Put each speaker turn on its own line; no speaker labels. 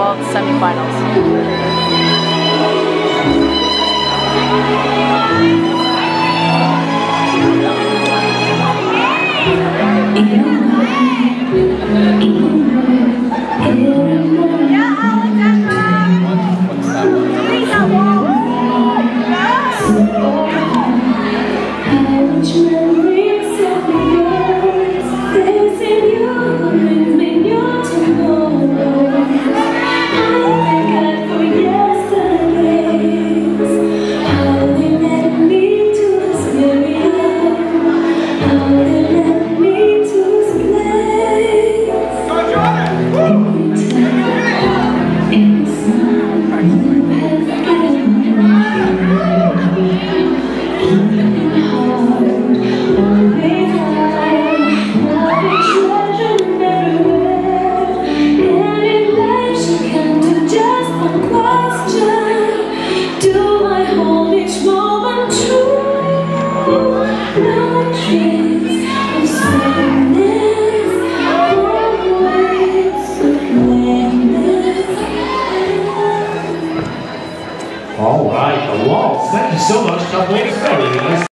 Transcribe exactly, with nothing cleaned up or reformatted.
called semifinals.
All right, the waltz. Thank you so much. Tough way to start.